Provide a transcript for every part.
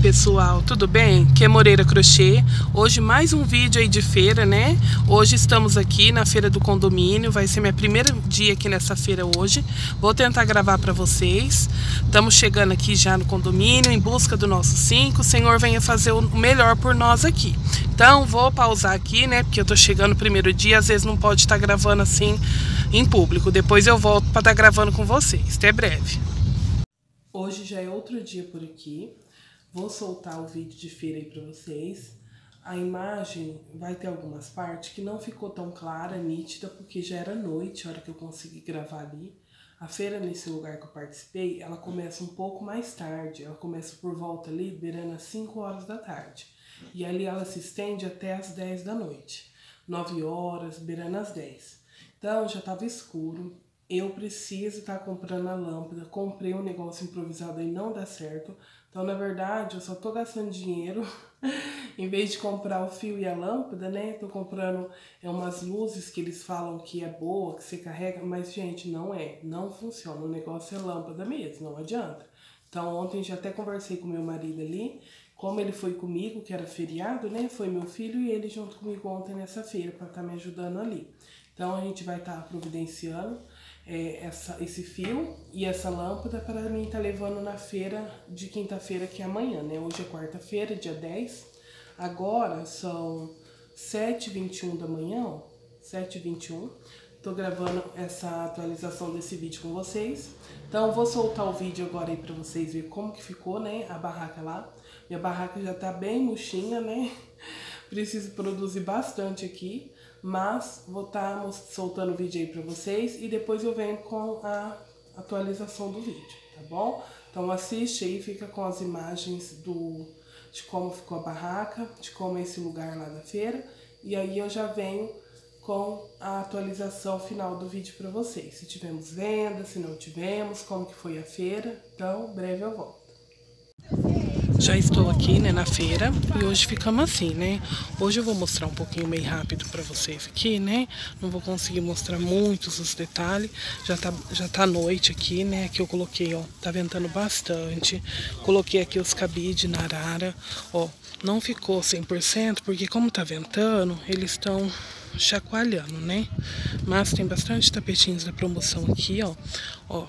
pessoal, tudo bem? Aqui é Moreira Crochê. Hoje mais um vídeo aí de feira, né? Hoje estamos aqui na feira do condomínio. Vai ser meu primeiro dia aqui nessa feira hoje. Vou tentar gravar para vocês. Estamos chegando aqui já no condomínio em busca do nosso 5. O Senhor venha fazer o melhor por nós aqui. Então vou pausar aqui, né? Porque eu tô chegando no primeiro dia, às vezes não pode estar gravando assim em público. Depois eu volto para estar gravando com vocês. Até breve. Hoje já é outro dia por aqui. Vou soltar o vídeo de feira aí pra vocês. A imagem vai ter algumas partes que não ficou tão clara, nítida, porque já era noite, a hora que eu consegui gravar ali. A feira nesse lugar que eu participei, ela começa um pouco mais tarde. Ela começa por volta ali, beirando às 5 horas da tarde. E ali ela se estende até às 10 da noite. 9 horas, beirando às 10. Então já tava escuro. Eu preciso estar comprando a lâmpada. Comprei um negócio improvisado e não dá certo. Então, na verdade, eu só tô gastando dinheiro. Em vez de comprar o fio e a lâmpada, né? Tô comprando umas luzes que eles falam que é boa, que você carrega. Mas, gente, não é. Não funciona. O negócio é lâmpada mesmo. Não adianta. Então, ontem já até conversei com meu marido ali. Como ele foi comigo, que era feriado, né? Foi meu filho e ele junto comigo ontem nessa feira para estar me ajudando ali. Então, a gente vai estar providenciando esse fio e essa lâmpada para mim estar levando na feira de quinta-feira, que é amanhã, né? Hoje é quarta-feira, dia 10. Agora são 7h21 da manhã, ó. 7h21. Tô gravando essa atualização desse vídeo com vocês. Então, vou soltar o vídeo agora aí pra vocês verem como que ficou, né? A barraca lá. Minha barraca já tá bem murchinha, né? Preciso produzir bastante aqui. Mas vou estar soltando o vídeo aí pra vocês e depois eu venho com a atualização do vídeo, tá bom? Então assiste aí, fica com as imagens de como ficou a barraca, de como é esse lugar lá da feira. E aí eu já venho com a atualização final do vídeo pra vocês. Se tivemos venda, se não tivemos, como que foi a feira. Então, breve eu volto. Já estou aqui, né, na feira e hoje ficamos assim, né? Hoje eu vou mostrar um pouquinho meio rápido pra vocês aqui, né? Não vou conseguir mostrar muitos os detalhes. Já tá noite aqui, né? Aqui eu coloquei, ó, tá ventando bastante. Coloquei aqui os cabides na arara, ó. Não ficou 100% porque como tá ventando, eles estão chacoalhando, né? Mas tem bastante tapetinhos da promoção aqui, ó. Ó.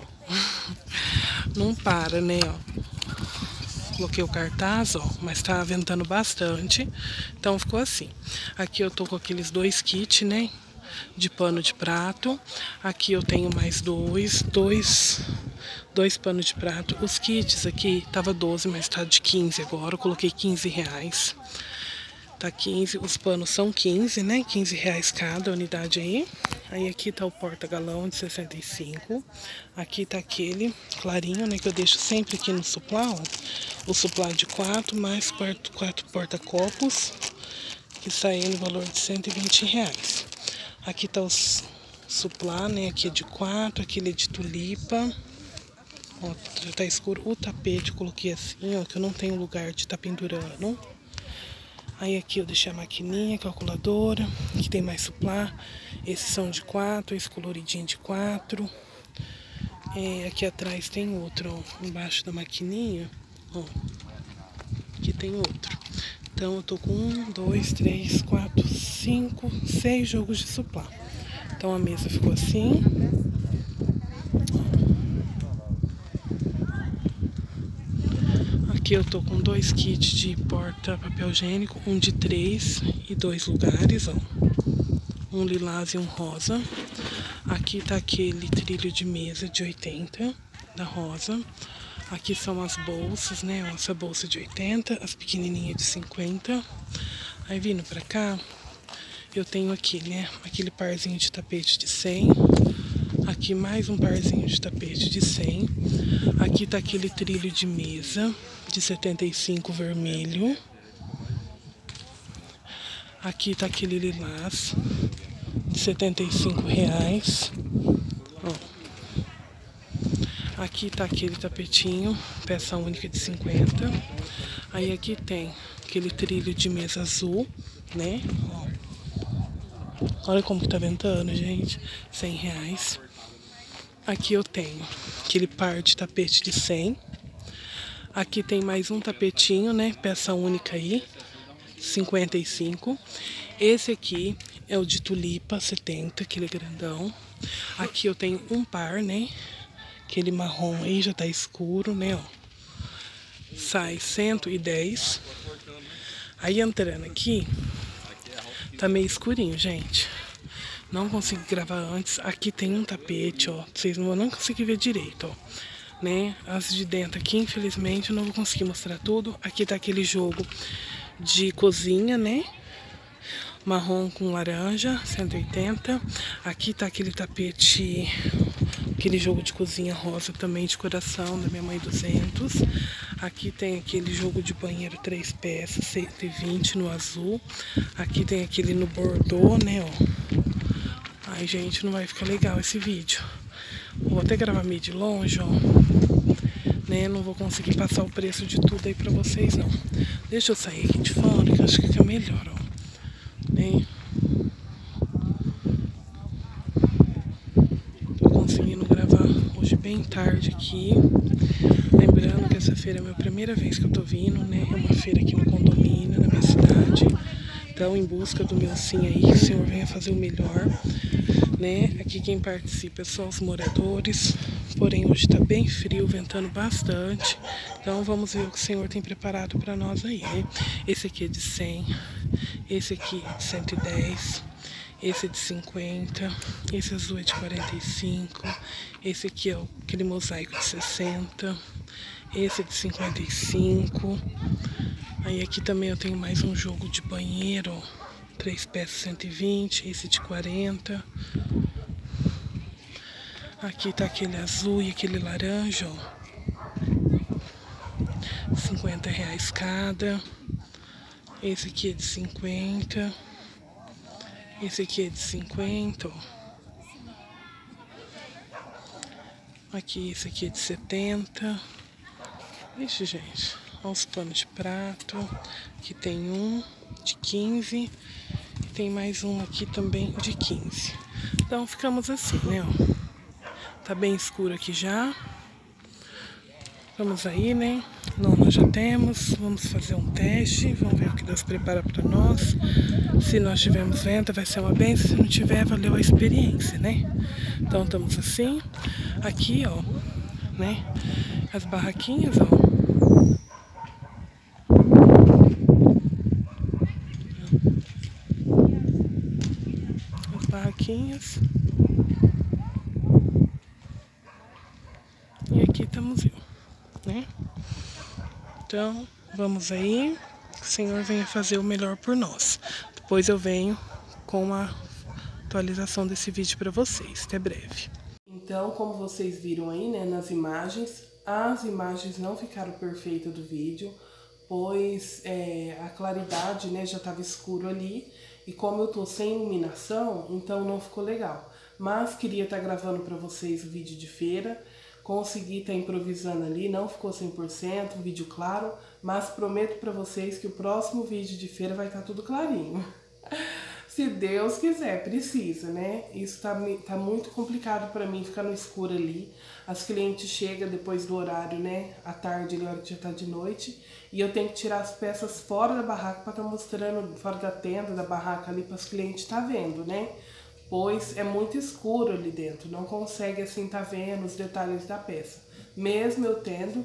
Não para, né, ó. Coloquei o cartaz, ó, mas tá ventando bastante, então ficou assim. Aqui eu tô com aqueles 2 kits, né, de pano de prato. Aqui eu tenho mais dois panos de prato. Os kits aqui tava 12, mas tá de 15 agora, eu coloquei R$15. Tá 15, os panos são 15, né, R$15 cada unidade aí. Aí aqui tá o porta-galão de 65. Aqui tá aquele clarinho, né, que eu deixo sempre aqui no suplá, ó. O suplá de 4, mais 4 porta-copos, que sai no valor de R$120. Aqui tá os suplá, né, aqui é de 4, aquele é de tulipa. Ó, já tá escuro. O tapete eu coloquei assim, ó, que eu não tenho lugar de estar pendurando. Aí aqui eu deixei a maquininha, calculadora, que tem mais suplá. Esses são de 4, esse coloridinho de 4. Aqui atrás tem outro, ó, embaixo da maquininha, ó. Aqui tem outro. Então eu tô com 1, 2, 3, 4, 5, 6 jogos de suplá. Então a mesa ficou assim. Aqui eu tô com 2 kits de porta papel higiênico, um de 3 e 2 lugares, ó. Um lilás e um rosa. Aqui tá aquele trilho de mesa de 80 da rosa. Aqui são as bolsas, né? Essa bolsa de 80, as pequenininhas de 50. Aí vindo pra cá, eu tenho aqui, né? Aquele parzinho de tapete de 100. Aqui mais um parzinho de tapete de 100. Aqui tá aquele trilho de mesa de 75 vermelho. Aqui tá aquele lilás de R$75. Ó. Aqui tá aquele tapetinho, peça única de 50. Aí aqui tem aquele trilho de mesa azul, né? Ó. Olha como que tá ventando, gente. R$100. Aqui eu tenho aquele par de tapete de 100. Aqui tem mais um tapetinho, né? Peça única aí, 55. Esse aqui é o de tulipa, 70, aquele grandão. Aqui eu tenho um par, né? Aquele marrom aí já tá escuro, né? Ó. Sai 110. Aí entrando aqui, tá meio escurinho, gente. Não consegui gravar antes. Aqui tem um tapete, ó. Vocês não vão nem conseguir ver direito, ó. Né? As de dentro aqui, infelizmente, eu não vou conseguir mostrar tudo. Aqui tá aquele jogo de cozinha, né? Marrom com laranja, 180. Aqui tá aquele tapete, aquele jogo de cozinha rosa também de coração, da minha mãe, 200. Aqui tem aquele jogo de banheiro 3 peças, 120 no azul. Aqui tem aquele no bordô, né, ó. Ai, gente, não vai ficar legal esse vídeo. Vou até gravar meio de longe, ó. Né? Não vou conseguir passar o preço de tudo aí pra vocês, não. Deixa eu sair aqui de fora, que eu acho que fica melhor, ó. Né? Tô conseguindo gravar hoje bem tarde aqui. Lembrando que essa feira é a minha primeira vez que eu tô vindo, né? É uma feira aqui no condomínio, na minha cidade. Então, em busca do meu sim aí, que o Senhor venha fazer o melhor, né? Aqui quem participa são os moradores, porém hoje tá bem frio, ventando bastante. Então, vamos ver o que o Senhor tem preparado para nós aí, né? Esse aqui é de 100, esse aqui é de 110, esse é de 50, esse azul é de 45, esse aqui é aquele mosaico de 60, esse é de 55. Aí aqui também eu tenho mais um jogo de banheiro, ó, 3 peças 120, esse de 40. Aqui tá aquele azul e aquele laranja, ó, R$50 cada. Esse aqui é de 50. Esse aqui é de 50, ó. Aqui, esse aqui é de 70. Ixi, gente. Olha os panos de prato. Aqui tem um de 15. E tem mais um aqui também de 15. Então, ficamos assim, né, ó. Tá bem escuro aqui já. Vamos aí, né? Não, nós já temos. Vamos fazer um teste. Vamos ver o que Deus prepara para nós. Se nós tivermos venda, vai ser uma bênção. Se não tiver, valeu a experiência, né? Então, estamos assim. Aqui, ó, né? As barraquinhas, ó. As barraquinhas. E aqui estamos eu, né? Então, vamos aí. Que o Senhor venha fazer o melhor por nós. Depois eu venho com a atualização desse vídeo para vocês. Até breve. Então, como vocês viram aí, né, nas imagens, as imagens não ficaram perfeitas do vídeo, pois a claridade, né, já estava escuro ali, e como eu tô sem iluminação, então não ficou legal. Mas queria estar gravando para vocês o vídeo de feira, consegui estar improvisando ali, não ficou 100%, vídeo claro, mas prometo para vocês que o próximo vídeo de feira vai estar tudo clarinho. Se Deus quiser, precisa, né? Isso tá muito complicado para mim ficar no escuro ali. As clientes chegam depois do horário, né? À tarde, ali, a hora que já tá de noite. E eu tenho que tirar as peças fora da barraca para estar mostrando, fora da tenda, da barraca ali, para os clientes tá vendo, né? Pois é muito escuro ali dentro, não consegue assim tá vendo os detalhes da peça. Mesmo eu tendo...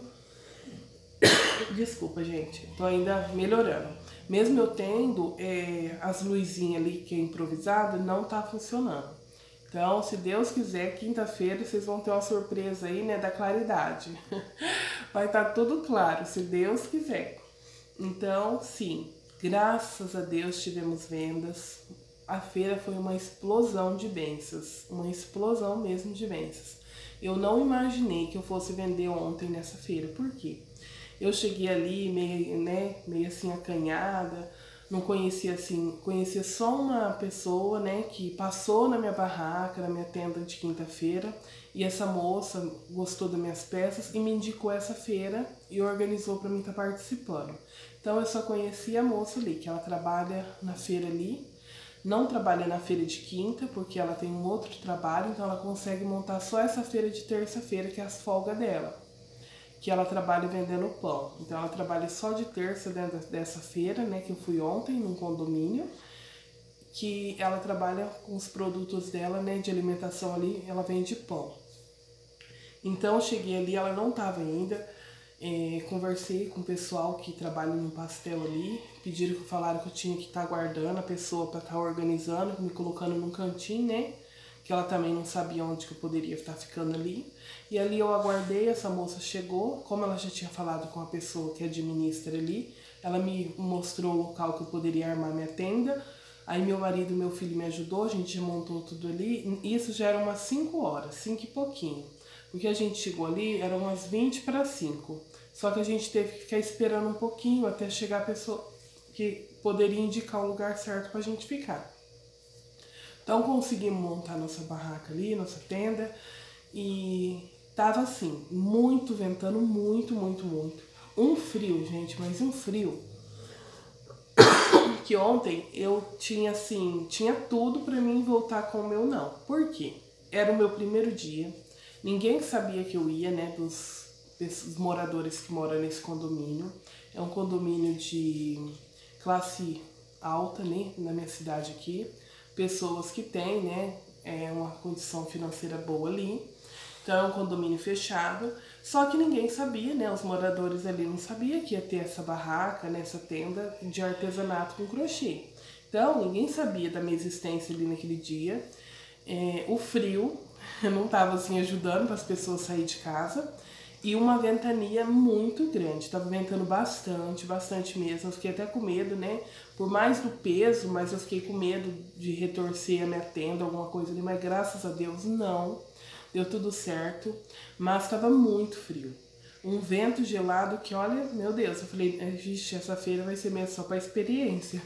Desculpa, gente, tô ainda melhorando. Mesmo eu tendo as luzinhas ali que é improvisada, não tá funcionando. Então, se Deus quiser, quinta-feira vocês vão ter uma surpresa aí, né, da claridade. Vai estar tudo claro, se Deus quiser. Então, sim, graças a Deus tivemos vendas. A feira foi uma explosão de bênçãos, uma explosão mesmo de bênçãos. Eu não imaginei que eu fosse vender ontem nessa feira, por quê? Eu cheguei ali meio assim acanhada, não conhecia assim, conhecia só uma pessoa, né, que passou na minha barraca, na minha tenda de quinta-feira, e essa moça gostou das minhas peças e me indicou essa feira e organizou para mim estar participando. Então eu só conheci a moça ali, que ela trabalha na feira ali, não trabalha na feira de quinta, porque ela tem um outro trabalho, então ela consegue montar só essa feira de terça-feira, que é as folgas dela. que ela trabalha vendendo pão. Então ela trabalha só de terça dentro dessa feira, né, que eu fui ontem num condomínio, que ela trabalha com os produtos dela, né, de alimentação ali, ela vende pão. Então eu cheguei ali, ela não estava ainda, conversei com o pessoal que trabalha no pastel ali, falaram que eu tinha que estar aguardando a pessoa para estar organizando, me colocando num cantinho, né, que ela também não sabia onde que eu poderia estar ficando ali. E ali eu aguardei, essa moça chegou, como ela já tinha falado com a pessoa que administra ali, ela me mostrou o local que eu poderia armar minha tenda. Aí meu marido e meu filho me ajudou, a gente já montou tudo ali. Isso já era umas 5 horas, 5 e pouquinho. Porque a gente chegou ali, eram umas 20 para 5. Só que a gente teve que ficar esperando um pouquinho até chegar a pessoa que poderia indicar o lugar certo pra gente ficar. Então conseguimos montar nossa barraca ali, nossa tenda. E tava assim, muito ventando, muito. Um frio, gente, mas um frio. Que ontem eu tinha assim, tinha tudo pra mim voltar com o meu não. Por quê? Era o meu primeiro dia. Ninguém sabia que eu ia, né, dos moradores que moram nesse condomínio. É um condomínio de classe alta, né, na minha cidade aqui. Pessoas que têm, né, uma condição financeira boa ali. Então é um condomínio fechado, só que ninguém sabia, né? Os moradores ali não sabiam que ia ter essa barraca, né? Essa tenda de artesanato com crochê. Então ninguém sabia da minha existência ali naquele dia. O frio não estava assim ajudando para as pessoas sair de casa. E uma ventania muito grande, estava ventando bastante mesmo. Eu fiquei até com medo, né? Por mais do peso, mas eu fiquei com medo de retorcer a minha tenda, alguma coisa ali. Mas graças a Deus não. Deu tudo certo, mas estava muito frio. Um vento gelado que, olha, meu Deus, eu falei, vixe, essa feira vai ser mesmo só para experiência.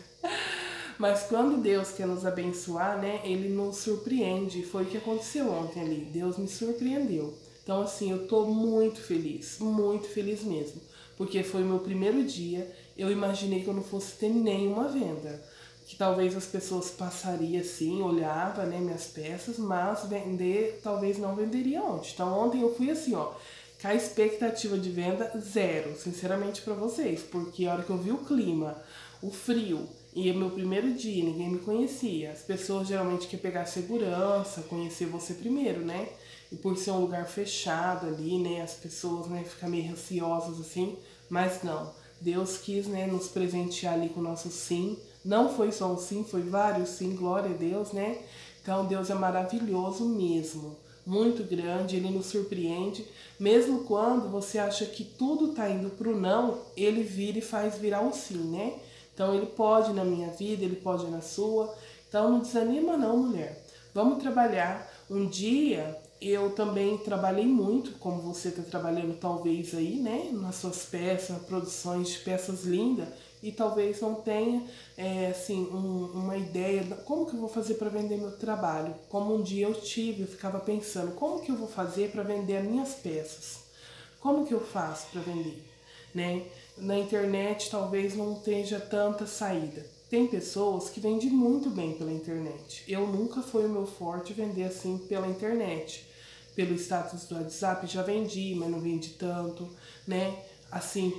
Mas quando Deus quer nos abençoar, né, Ele nos surpreende. Foi o que aconteceu ontem ali, Deus me surpreendeu. Então, assim, eu tô muito feliz mesmo. Porque foi o meu primeiro dia, eu imaginei que eu não fosse ter nenhuma venda. Que talvez as pessoas passariam assim, olhava, né, minhas peças, mas vender, talvez não venderia ontem. Então ontem eu fui assim, ó, com a expectativa de venda zero, sinceramente para vocês, porque a hora que eu vi o clima, o frio, e é meu primeiro dia, ninguém me conhecia. As pessoas geralmente querem pegar segurança, conhecer você primeiro, né? E por ser um lugar fechado ali, né, as pessoas, né, ficam meio ansiosas assim, mas não. Deus quis, né, nos presentear ali com o nosso sim. Não foi só um sim, foi vários sim, glória a Deus, né? Então Deus é maravilhoso mesmo, muito grande, Ele nos surpreende. Mesmo quando você acha que tudo tá indo pro não, Ele vira e faz virar um sim, né? Então Ele pode na minha vida, Ele pode na sua. Então não desanima não, mulher. Vamos trabalhar. Um dia eu também trabalhei muito, como você está trabalhando talvez aí, né? Nas suas peças, produções de peças lindas. E talvez não tenha, assim, uma ideia de como que eu vou fazer para vender meu trabalho. Como um dia eu tive, eu ficava pensando, como que eu vou fazer para vender as minhas peças? Como que eu faço para vender? Né? Na internet talvez não tenha tanta saída. Tem pessoas que vendem muito bem pela internet. Eu nunca foi o meu forte vender assim pela internet. Pelo status do WhatsApp já vendi, mas não vendi tanto, né? Assim,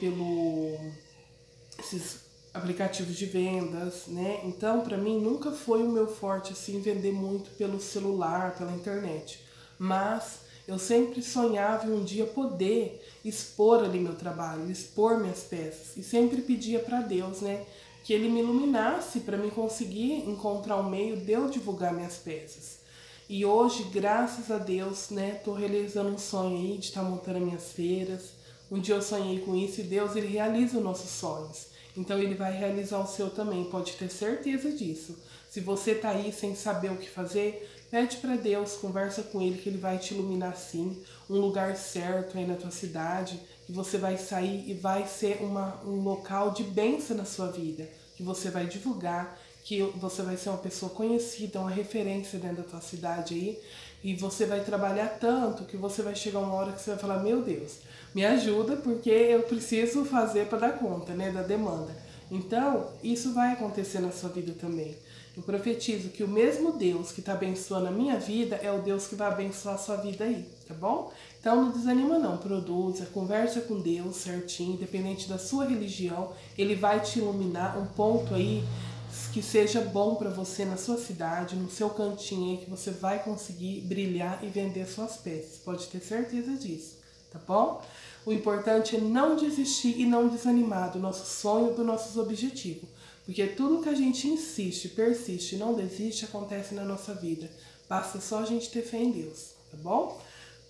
esses aplicativos de vendas, né? Então, para mim, nunca foi o meu forte, assim, vender muito pelo celular, pela internet. Mas eu sempre sonhava em um dia poder expor ali meu trabalho, expor minhas peças. E sempre pedia para Deus, né? Que Ele me iluminasse para mim conseguir encontrar um meio de eu divulgar minhas peças. E hoje, graças a Deus, né? Tô realizando um sonho aí de estar montando minhas feiras. Um dia eu sonhei com isso e Deus, Ele realiza os nossos sonhos. Então Ele vai realizar o seu também, pode ter certeza disso. Se você tá aí sem saber o que fazer, pede para Deus, conversa com Ele que Ele vai te iluminar sim, um lugar certo aí na tua cidade, que você vai sair e vai ser um local de bênção na sua vida, que você vai divulgar, que você vai ser uma pessoa conhecida, uma referência dentro da tua cidade aí, e você vai trabalhar tanto que você vai chegar uma hora que você vai falar, meu Deus, me ajuda porque eu preciso fazer para dar conta, né, da demanda. Então, isso vai acontecer na sua vida também. Eu profetizo que o mesmo Deus que está abençoando a minha vida é o Deus que vai abençoar a sua vida aí, tá bom? Então não desanima não, produza, conversa com Deus certinho, independente da sua religião, Ele vai te iluminar um ponto aí que seja bom para você na sua cidade, no seu cantinho aí, que você vai conseguir brilhar e vender suas peças, pode ter certeza disso, tá bom? O importante é não desistir e não desanimar do nosso sonho, dos nossos objetivos. Porque tudo que a gente insiste, persiste e não desiste, acontece na nossa vida. Basta só a gente ter fé em Deus, tá bom?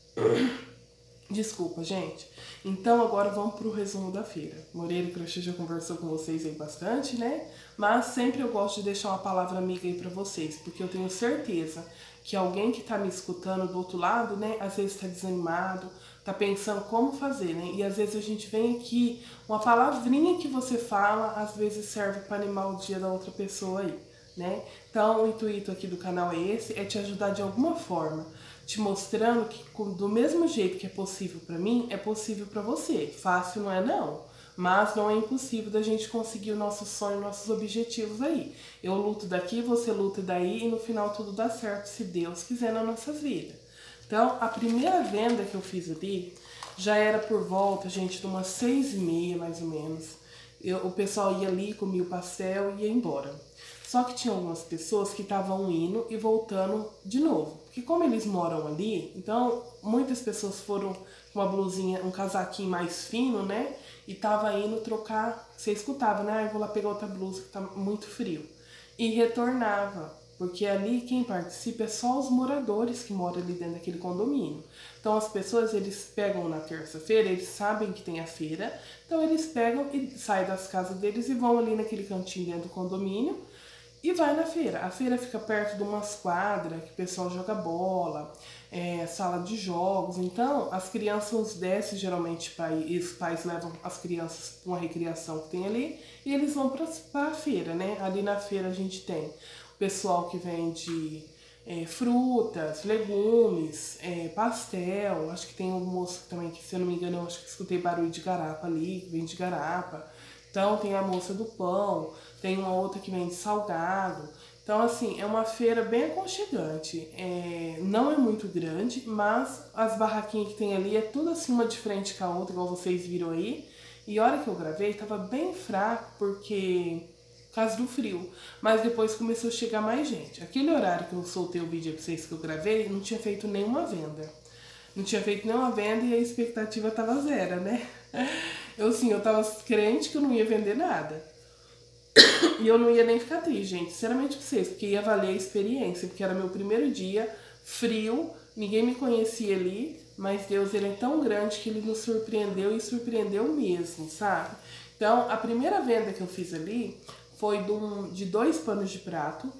Desculpa, gente. Então, agora vamos pro resumo da feira. Moreira Crochê já conversou com vocês aí bastante, né? Mas sempre eu gosto de deixar uma palavra amiga aí pra vocês, porque eu tenho certeza que alguém que tá me escutando do outro lado, né, às vezes tá desanimado, tá pensando como fazer, né? E às vezes a gente vem aqui, uma palavrinha que você fala, às vezes serve para animar o dia da outra pessoa aí, né? Então, o intuito aqui do canal é esse, é te ajudar de alguma forma, te mostrando que do mesmo jeito que é possível para mim, é possível para você. Fácil não é não, mas não é impossível da gente conseguir o nosso sonho, nossos objetivos aí. Eu luto daqui, você luta daí e no final tudo dá certo, se Deus quiser, na nossa vida. Então, a primeira venda que eu fiz ali já era por volta, gente, de umas 6h30, mais ou menos. O pessoal ia ali, comia o pastel e ia embora. Só que tinha algumas pessoas que estavam indo e voltando de novo. Porque como eles moram ali, então muitas pessoas foram com uma blusinha, um casaquinho mais fino, né? E tava indo trocar, você escutava, né? Ah, eu vou lá pegar outra blusa que tá muito frio. E retornava. Porque ali quem participa é só os moradores que moram ali dentro daquele condomínio. Então as pessoas, eles pegam na terça-feira, eles sabem que tem a feira, então eles pegam e saem das casas deles e vão ali naquele cantinho dentro do condomínio e vai na feira. A feira fica perto de umas quadras que o pessoal joga bola, sala de jogos. Então as crianças descem geralmente, e os pais levam as crianças para uma recreação que tem ali e eles vão para a feira, né? Ali na feira a gente tem pessoal que vende frutas, legumes, pastel. Acho que tem um moço também que, se eu não me engano, eu acho que escutei barulho de garapa ali, que vende garapa. Então tem a moça do pão, tem uma outra que vende salgado. Então, assim, é uma feira bem aconchegante. Não é muito grande, mas as barraquinhas que tem ali é tudo assim, uma de frente com a outra, igual vocês viram aí. E a hora que eu gravei, tava bem fraco, porque por causa do frio, mas depois começou a chegar mais gente. Aquele horário que eu soltei o vídeo pra vocês que eu gravei, não tinha feito nenhuma venda. Não tinha feito nenhuma venda e a expectativa tava zero, né? Eu tava crente que eu não ia vender nada. E eu não ia nem ficar triste, gente, sinceramente pra vocês, porque ia valer a experiência, porque era meu primeiro dia, frio, ninguém me conhecia ali, mas Deus, ele é tão grande que ele nos surpreendeu e surpreendeu mesmo, sabe? Então, a primeira venda que eu fiz ali foi de 2 panos de prato.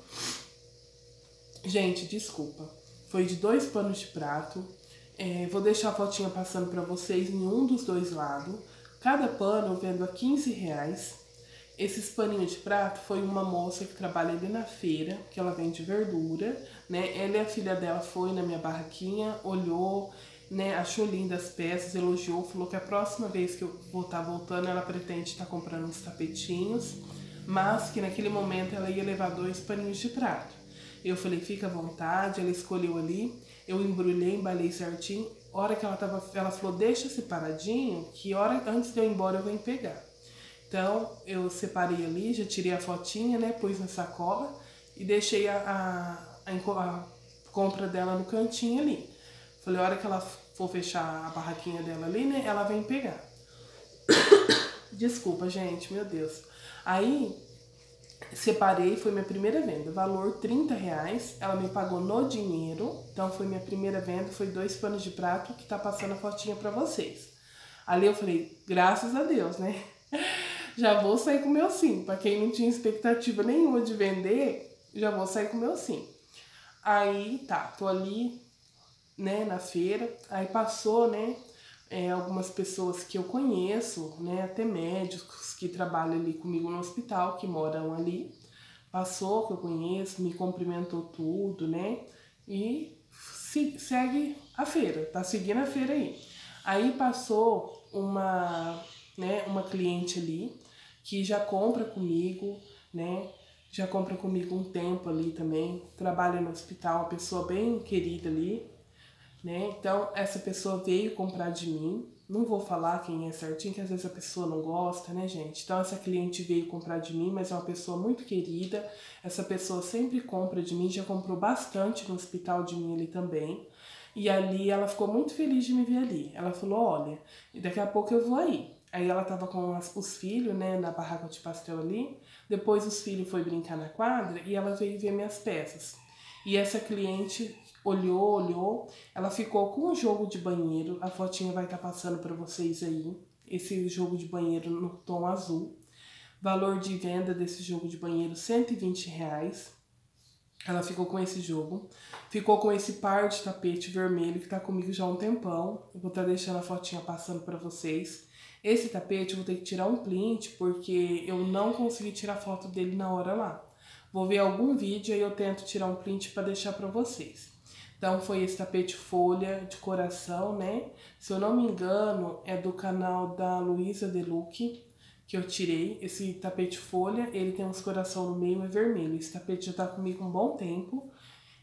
Gente, desculpa. Foi de 2 panos de prato. Vou deixar a fotinha passando pra vocês em um dos dois lados. Cada pano eu vendo a R$15. Esses paninhos de prato foi uma moça que trabalha ali na feira, que ela vende verdura, né? Ela e a filha dela foi na minha barraquinha, olhou, né? Achou lindas as peças, elogiou, falou que a próxima vez que eu vou estar voltando, ela pretende estar comprando uns tapetinhos, mas que naquele momento ela ia levar 2 paninhos de prato. Eu falei, fica à vontade, ela escolheu ali, eu embrulhei, embalei certinho. A hora que ela falou, deixa separadinho, que antes de eu ir embora eu venho pegar. Então, eu separei ali, já tirei a fotinha, né, pus na sacola e deixei a compra dela no cantinho ali. Falei, a hora que ela for fechar a barraquinha dela ali, né, ela vem pegar. Desculpa, gente, meu Deus. Aí, separei, foi minha primeira venda, valor R$30, ela me pagou no dinheiro, então foi minha primeira venda, foi 2 panos de prato, que tá passando a fotinha pra vocês. Ali eu falei, graças a Deus, né? Já vou sair com o meu sim. Pra quem não tinha expectativa nenhuma de vender, já vou sair com o meu sim. Aí, tá, tô ali, né, na feira. Aí passou, né, algumas pessoas que eu conheço, né, até médicos que trabalham ali comigo no hospital, que moram ali. Passou, que eu conheço, me cumprimentou tudo, né, e segue a feira, tá seguindo a feira aí. Aí passou uma cliente ali, que já compra comigo, né? já compra comigo um tempo ali também, trabalha no hospital, uma pessoa bem querida ali, né? Então, essa pessoa veio comprar de mim. Não vou falar quem é certinho, que às vezes a pessoa não gosta, né, gente? Então, essa cliente veio comprar de mim, mas é uma pessoa muito querida. Essa pessoa sempre compra de mim, já comprou bastante no hospital de mim ali também. E ali ela ficou muito feliz de me ver ali. Ela falou: olha, daqui a pouco eu vou aí. Aí ela tava com os filhos, né, na barraca de pastel ali. Depois os filhos foi brincar na quadra e ela veio ver minhas peças. E essa cliente olhou, ela ficou com o jogo de banheiro, a fotinha vai estar passando para vocês aí, esse jogo de banheiro no tom azul. Valor de venda desse jogo de banheiro, R$120. Ela ficou com esse jogo, ficou com esse par de tapete vermelho que tá comigo já há um tempão. Eu vou estar deixando a fotinha passando para vocês. Esse tapete eu vou ter que tirar um print porque eu não consegui tirar foto dele na hora lá. Vou ver algum vídeo e eu tento tirar um print para deixar para vocês. Então foi esse tapete folha de coração, né? Se eu não me engano, é do canal da Luísa Deluque que eu tirei. Esse tapete folha, ele tem uns coração no meio, é vermelho. Esse tapete já tá comigo um bom tempo.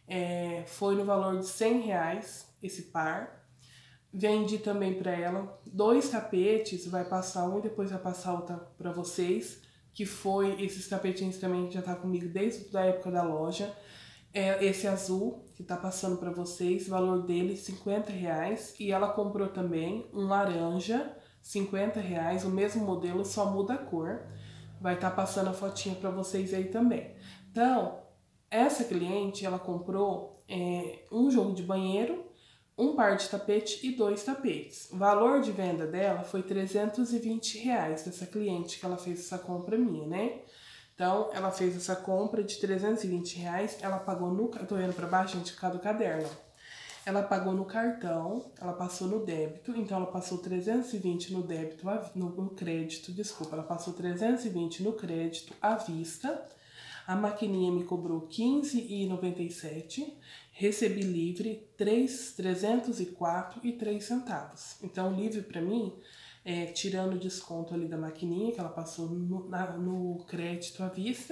Foi no valor de R$100 esse par. Vendi também para ela 2 tapetes, vai passar um e depois vai passar outra para vocês, que foi esses tapetinhos também que já tá comigo desde a época da loja. Esse azul que tá passando para vocês, valor dele R$50, e ela comprou também um laranja, R$50, o mesmo modelo, só muda a cor. Vai estar passando a fotinha para vocês aí também. Então, essa cliente, ela comprou um jogo de banheiro, um par de tapete e 2 tapetes. O valor de venda dela foi R$320 dessa cliente que ela fez essa compra minha, né? Então, ela fez essa compra de R$320, ela pagou no... Eu tô olhando pra baixo, gente, por causa do caderno. Ela pagou no cartão, ela passou no débito, então ela passou 320 no débito, no crédito, desculpa, ela passou 320 no crédito à vista. A maquininha me cobrou R$15,97, recebi livre 304,03 centavos. Então, livre para mim, tirando o desconto ali da maquininha, que ela passou no crédito à vista,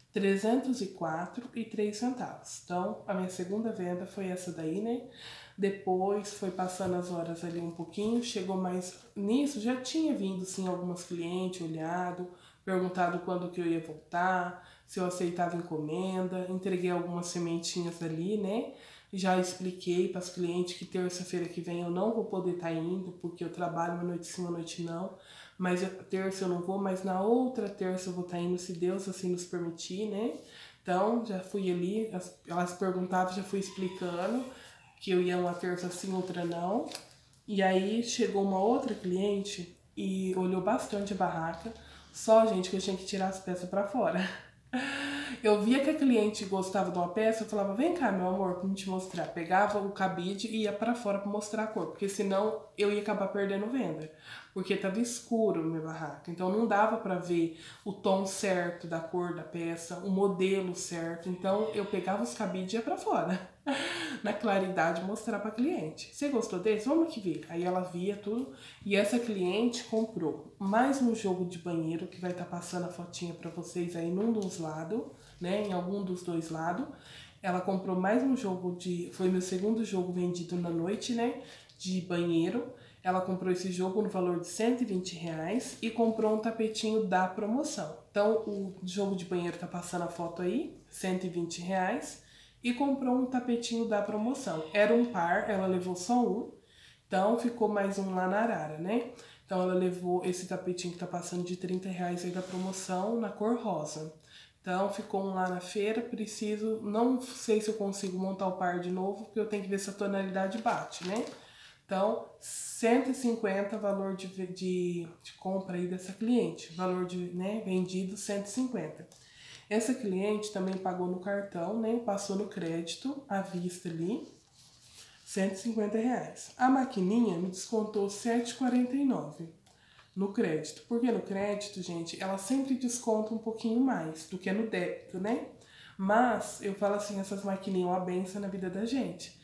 R$304,03 centavos. Então, a minha segunda venda foi essa daí, né? Depois foi passando as horas ali um pouquinho, chegou mais nisso, já tinha vindo sim algumas clientes, olhado, perguntado quando que eu ia voltar, se eu aceitava encomenda, entreguei algumas sementinhas ali, né? Já expliquei para as clientes que terça-feira que vem eu não vou poder estar indo, porque eu trabalho uma noite sim, uma noite não. Mas terça eu não vou, mas na outra terça eu vou estar indo, se Deus assim nos permitir, né? Então, já fui ali, elas perguntavam, já fui explicando que eu ia uma terça sim, outra não. E aí chegou uma outra cliente e olhou bastante a barraca. Só, gente, que eu tinha que tirar as peças pra fora. Eu via que a cliente gostava de uma peça, eu falava: vem cá, meu amor, pra me te mostrar. Pegava o cabide e ia pra fora pra mostrar a cor, porque senão eu ia acabar perdendo venda, porque tava escuro no meu barraco. Então não dava pra ver o tom certo da cor da peça, o modelo certo. Então eu pegava os cabides e ia pra fora, na claridade, mostrar pra cliente. Você gostou desse? Vamos aqui ver. Aí ela via tudo. E essa cliente comprou mais um jogo de banheiro, que vai estar passando a fotinha pra vocês aí num dos lados, né? Em algum dos dois lados. Ela comprou mais um jogo de... Foi meu segundo jogo vendido na noite, né? De banheiro. Ela comprou esse jogo no valor de R$120 e comprou um tapetinho da promoção. Então, o jogo de banheiro tá passando a foto aí, R$120. E comprou um tapetinho da promoção. Era um par, ela levou só um. Então, ficou mais um lá na Arara, né? Então, ela levou esse tapetinho que tá passando de R$30 aí da promoção, na cor rosa. Então, ficou um lá na feira, preciso... Não sei se eu consigo montar o par de novo, porque eu tenho que ver se a tonalidade bate, né? Então, R$150 valor de compra aí dessa cliente. Valor de, né, vendido, R$150. Essa cliente também pagou no cartão, né? Passou no crédito, à vista ali, R$150. A maquininha me descontou R$7,49 no crédito. Porque no crédito, gente, ela sempre desconta um pouquinho mais do que no débito, né? Mas, eu falo assim, essas maquininhas é uma benção na vida da gente.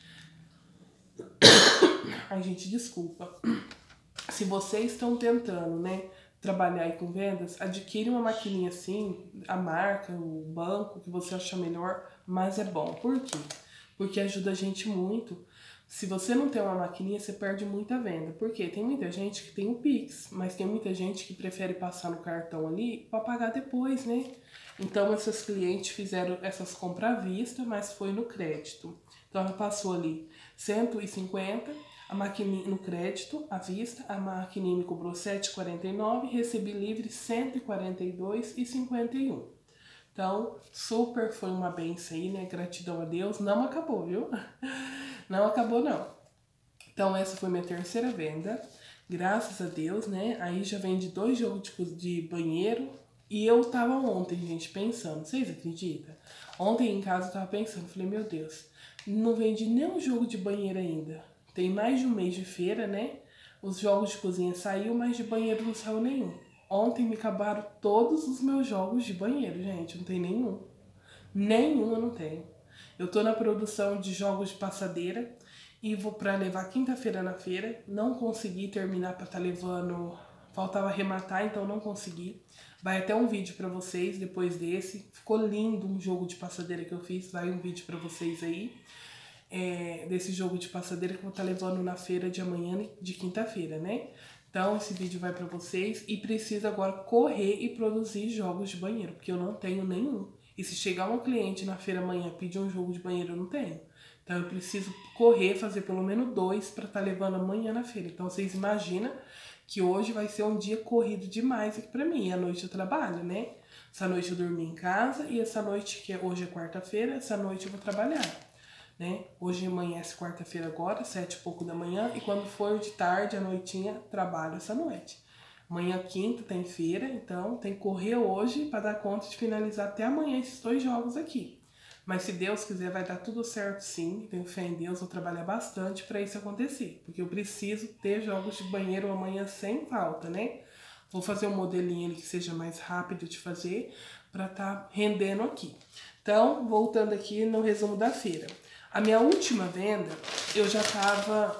Ai, gente, desculpa. Se vocês estão tentando, né, trabalhar aí com vendas, adquire uma maquininha assim, a marca, o banco que você achar melhor, mas é bom. Por quê? Porque ajuda a gente muito. Se você não tem uma maquininha, você perde muita venda. Por quê? Tem muita gente que tem o Pix, mas tem muita gente que prefere passar no cartão ali para pagar depois, né? Então, essas clientes fizeram essas compras à vista, mas foi no crédito. Então, ela passou ali 150, a maquininha no crédito, à vista, a maquininha me cobrou 7,49, recebi livre 142,51. Então, super foi uma benção aí, né? Gratidão a Deus. Não acabou, viu? Não acabou, não. Então, essa foi minha terceira venda. Graças a Deus, né? Aí já vendi 2 jogos de banheiro. E eu tava ontem, gente, pensando. Vocês acreditam? Ontem em casa eu tava pensando. Falei, meu Deus, não vendi nenhum jogo de banheiro ainda. Tem mais de um mês de feira, né? Os jogos de cozinha saiu, mas de banheiro não saiu nenhum. Ontem me acabaram todos os meus jogos de banheiro, gente. Não tem nenhum. Nenhum eu não tenho. Eu tô na produção de jogos de passadeira e vou pra levar quinta-feira na feira. Não consegui terminar pra tá levando. Faltava arrematar, então não consegui. Vai até um vídeo pra vocês depois desse. Ficou lindo um jogo de passadeira que eu fiz. Vai um vídeo pra vocês aí. Desse jogo de passadeira que eu vou estar levando na feira de amanhã, de quinta-feira, né? Então, esse vídeo vai pra vocês e preciso agora correr e produzir jogos de banheiro, porque eu não tenho nenhum. E se chegar um cliente na feira amanhã e pedir um jogo de banheiro, eu não tenho. Então, eu preciso correr, fazer pelo menos 2 para estar levando amanhã na feira. Então, vocês imaginam que hoje vai ser um dia corrido demais aqui pra mim. E à noite eu trabalho, né? Essa noite eu dormi em casa e essa noite, hoje é quarta-feira, essa noite eu vou trabalhar. Né? Hoje amanhece quarta-feira agora, 7 e pouco da manhã, e quando for de tarde, à noitinha, trabalho essa noite. Amanhã quinta tem feira, então tem que correr hoje para dar conta de finalizar até amanhã esses 2 jogos aqui. Mas se Deus quiser vai dar tudo certo sim, tenho fé em Deus, vou trabalhar bastante para isso acontecer, porque eu preciso ter jogos de banheiro amanhã sem falta, né? Vou fazer um modelinho ali que seja mais rápido de fazer para tá rendendo aqui. Então, voltando aqui no resumo da feira. A minha última venda, eu já tava...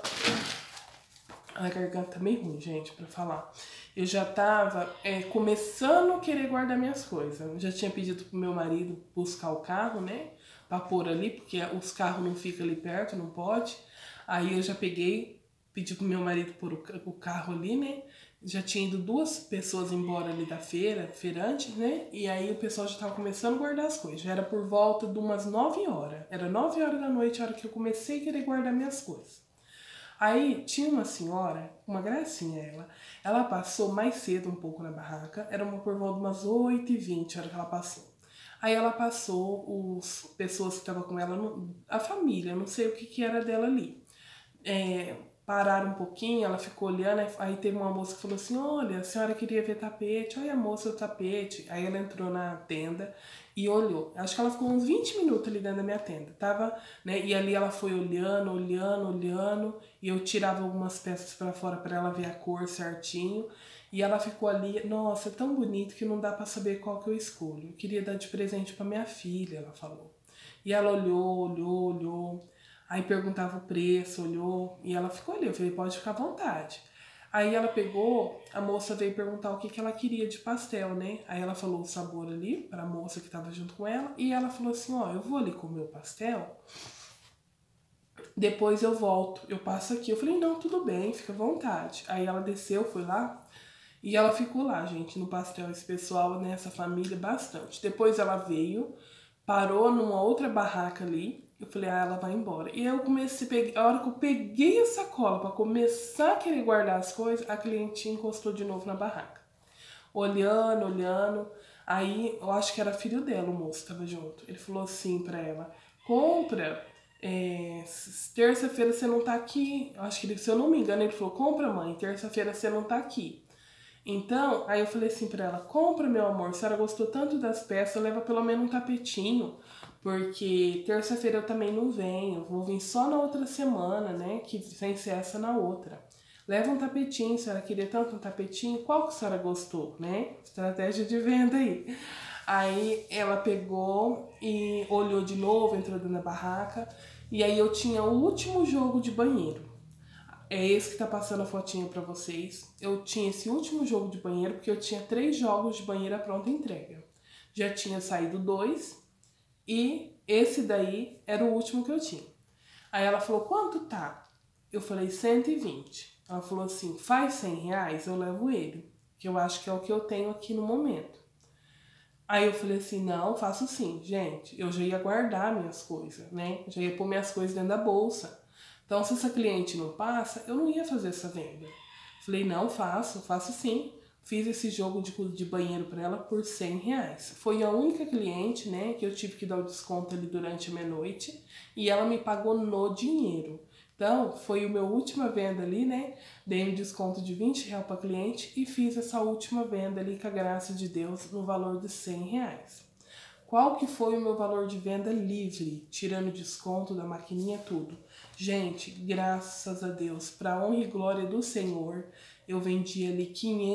A garganta tá meio ruim, gente, pra falar. Eu já tava começando a querer guardar minhas coisas. Eu já tinha pedido pro meu marido buscar o carro, né? Pra pôr ali, porque os carros não ficam ali perto, não pode. Aí eu já peguei, pedi pro meu marido pôr o carro ali, né? Já tinha ido 2 pessoas embora ali da feira, feirante, né? E aí o pessoal já tava começando a guardar as coisas. Já era por volta de umas 9 horas. Era 9 horas da noite, a hora que eu comecei a querer guardar minhas coisas. Aí tinha uma senhora, uma gracinha ela passou mais cedo um pouco na barraca, era por volta de umas 8h20 a hora que ela passou. Aí ela passou, as pessoas que estavam com ela, a família, não sei o que era dela ali. Pararam um pouquinho, ela ficou olhando, aí teve uma moça que falou assim, olha, a senhora queria ver tapete, olha a moça do tapete. Aí ela entrou na tenda e olhou. Acho que ela ficou uns 20 minutos ali dentro da minha tenda. Tava, né? E ali ela foi olhando, e eu tirava algumas peças para fora para ela ver a cor certinho. E ela ficou ali, nossa, é tão bonito que não dá para saber qual que eu escolho. Eu queria dar de presente para minha filha, ela falou. E ela olhou. Aí perguntava o preço, olhou, e ela ficou ali. Eu falei, pode ficar à vontade. Aí ela pegou, a moça veio perguntar o que ela queria de pastel, né? Aí ela falou o sabor ali para a moça que estava junto com ela. E ela falou assim, ó, eu vou ali comer o pastel, depois eu volto, eu passo aqui. Eu falei, não, tudo bem, fica à vontade. Aí ela desceu, foi lá, e ela ficou lá, gente, no pastel. Esse pessoal, né, essa família, bastante. Depois ela veio, parou numa outra barraca ali. Eu falei, ela vai embora. E aí eu comecei, a hora que eu peguei a sacola para começar a querer guardar as coisas, a cliente encostou de novo na barraca. Olhando. Aí, eu acho que era filho dela, o moço tava junto. Ele falou assim pra ela, compra, terça-feira você não tá aqui. Eu acho que, se eu não me engano, ele falou, compra, mãe, terça-feira você não tá aqui. Então, aí eu falei assim pra ela, compra, meu amor, se a senhora gostou tanto das peças, leva pelo menos um tapetinho, porque terça-feira eu também não venho, vou vir só na outra semana, né, que sem ser essa na outra. Leva um tapetinho, a senhora queria tanto um tapetinho, qual que a senhora gostou, né? Estratégia de venda aí. Aí ela pegou e olhou de novo, entrou dentro da barraca, e aí eu tinha o último jogo de banheiro. é esse que tá passando a fotinha pra vocês. Eu tinha esse último jogo de banheiro, porque eu tinha 3 jogos de banheiro à pronta entrega. Já tinha saído 2 e esse daí era o último que eu tinha. Aí ela falou, quanto tá? Eu falei, 120. Ela falou assim, faz 100 reais, eu levo ele. Que eu acho que é o que eu tenho aqui no momento. Aí eu falei assim, não, faço sim. Gente, eu já ia guardar minhas coisas, né? Já ia pôr minhas coisas dentro da bolsa. Então, se essa cliente não passa, eu não ia fazer essa venda. Falei, não, faço sim. Fiz esse jogo de banheiro para ela por 100 reais. Foi a única cliente, né, que eu tive que dar o desconto ali durante a meia-noite. E ela me pagou no dinheiro. Então, foi a minha última venda ali, né? Dei um desconto de 20 reais para cliente e fiz essa última venda ali com a graça de Deus no valor de 100 reais. Qual que foi o meu valor de venda livre, tirando desconto da maquininha, tudo? Gente, graças a Deus, para honra e glória do Senhor, eu vendi ali R$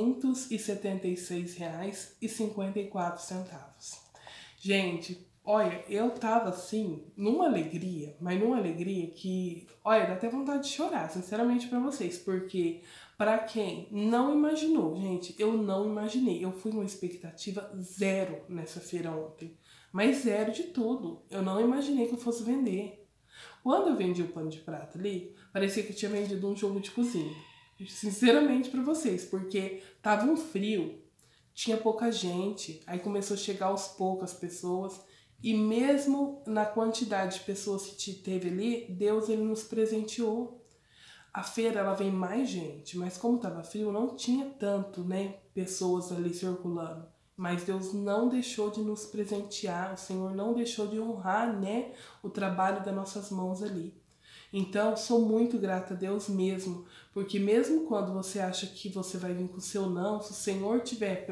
576,54. Gente, olha, eu tava assim, numa alegria, mas numa alegria que, olha, dá até vontade de chorar, sinceramente pra vocês, porque pra quem não imaginou, gente, eu não imaginei, eu fui com uma expectativa zero nessa feira ontem, mas zero de tudo, eu não imaginei que eu fosse vender. Quando eu vendi o pano de prata ali, parecia que eu tinha vendido um jogo de cozinha, sinceramente pra vocês, porque tava um frio, tinha pouca gente, aí começou a chegar aos poucos as pessoas, e mesmo na quantidade de pessoas que teve ali, Deus ele nos presenteou. A feira ela vem mais gente, mas como estava frio, não tinha tanto, né, pessoas ali circulando. Mas Deus não deixou de nos presentear, o Senhor não deixou de honrar, né, o trabalho das nossas mãos ali. Então, sou muito grata a Deus mesmo, porque mesmo quando você acha que você vai vir com o seu não, se o Senhor tiver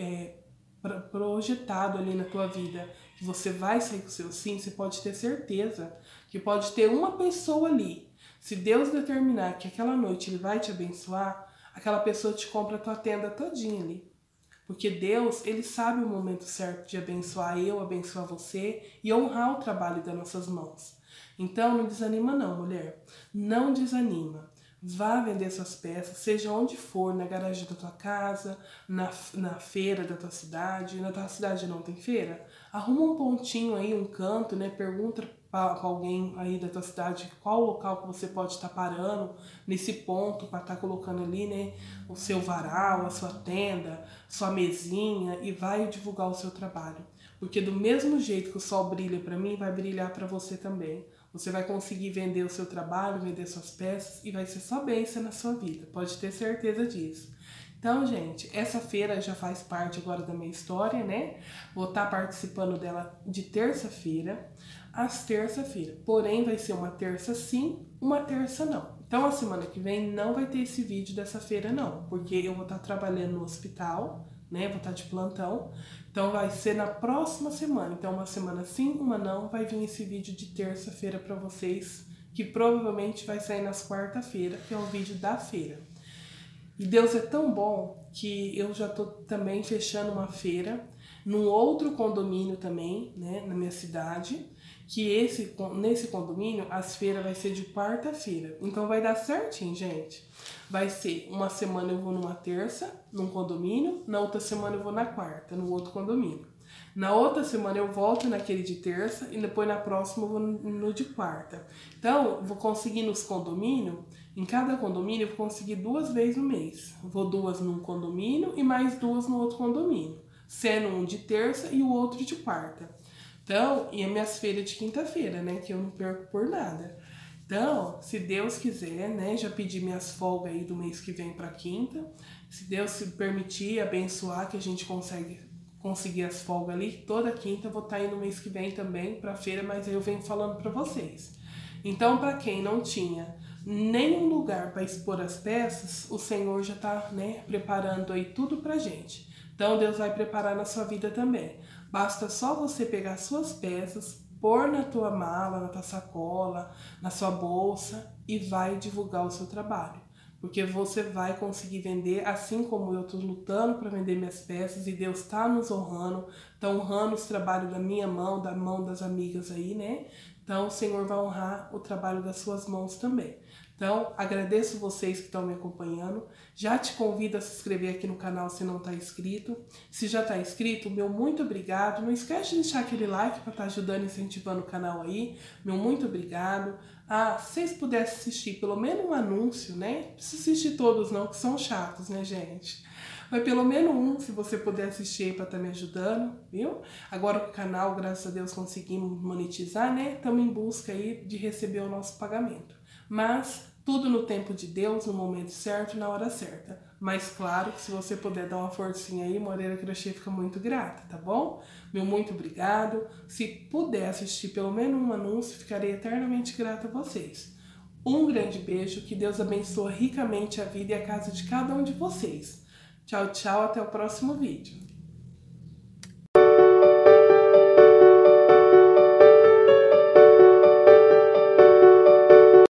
projetado ali na tua vida que você vai sair com o seu sim, você pode ter certeza que pode ter uma pessoa ali. Se Deus determinar que aquela noite Ele vai te abençoar, aquela pessoa te compra a tua tenda todinha ali. Porque Deus, Ele sabe o momento certo de abençoar eu, abençoar você e honrar o trabalho das nossas mãos. Então, não desanima não, mulher. Não desanima. Vá vender suas peças, seja onde for, na garagem da tua casa, na feira da tua cidade. Na tua cidade não tem feira? Arruma um pontinho aí, um canto, né? Pergunta para alguém aí da tua cidade qual local que você pode estar parando nesse ponto para estar colocando ali, né? O seu varal, a sua tenda, sua mesinha e vai divulgar o seu trabalho. Porque do mesmo jeito que o sol brilha para mim, vai brilhar para você também. Você vai conseguir vender o seu trabalho, vender suas peças e vai ser só bênção na sua vida. Pode ter certeza disso. Então, gente, essa feira já faz parte agora da minha história, né? Vou estar participando dela de terça-feira, às terça-feira. Porém, vai ser uma terça sim, uma terça não. Então, a semana que vem não vai ter esse vídeo dessa feira não, porque eu vou estar trabalhando no hospital, né? Vou estar de plantão. Então vai ser na próxima semana. Então uma semana sim, uma não, vai vir esse vídeo de terça-feira para vocês, que provavelmente vai sair nas quarta-feira, que é o vídeo da feira. E Deus é tão bom que eu já tô também fechando uma feira num outro condomínio também, né, na minha cidade, que nesse condomínio as feiras vai ser de quarta-feira. Então vai dar certinho, gente. Vai ser uma semana eu vou numa terça, num condomínio, na outra semana eu vou na quarta, no outro condomínio. Na outra semana eu volto naquele de terça e depois na próxima eu vou no de quarta. Então, eu vou conseguir nos condomínios, em cada condomínio eu vou conseguir 2 vezes no mês. Vou 2 num condomínio e mais 2 no outro condomínio. Sendo um de terça e o outro de quarta. Então, e as minhas feiras de quinta-feira, né, que eu não perco por nada. Então, se Deus quiser, né, já pedi minhas folgas aí do mês que vem para quinta. Se Deus se permitir, abençoar, que a gente conseguir as folgas ali, toda quinta eu vou estar indo no mês que vem também para feira, mas aí eu venho falando para vocês. Então, para quem não tinha nenhum lugar para expor as peças, o Senhor já está, né, preparando aí tudo pra gente. Então, Deus vai preparar na sua vida também. Basta só você pegar suas peças, pôr na tua mala, na tua sacola, na sua bolsa e vai divulgar o seu trabalho. Porque você vai conseguir vender, assim como eu estou lutando para vender minhas peças e Deus está nos honrando, está honrando os trabalhos da minha mão, da mão das amigas aí, né? Então, o Senhor vai honrar o trabalho das suas mãos também. Então, agradeço vocês que estão me acompanhando. Já te convido a se inscrever aqui no canal se não está inscrito. Se já está inscrito, meu muito obrigado. Não esquece de deixar aquele like para estar ajudando e incentivando o canal aí. Meu muito obrigado. Ah, se vocês pudessem assistir pelo menos um anúncio, né? Não precisa assistir todos não, que são chatos, né, gente? Mas pelo menos um, se você puder assistir aí para estar me ajudando, viu? Agora que o canal, graças a Deus, conseguimos monetizar, né? Estamos em busca aí de receber o nosso pagamento. Mas tudo no tempo de Deus, no momento certo, na hora certa. Mas claro que se você puder dar uma forcinha aí, Moreira Crochê fica muito grata, tá bom? Meu muito obrigado. Se puder assistir pelo menos um anúncio, ficarei eternamente grata a vocês. Um grande beijo, que Deus abençoe ricamente a vida e a casa de cada um de vocês. Tchau, tchau, até o próximo vídeo.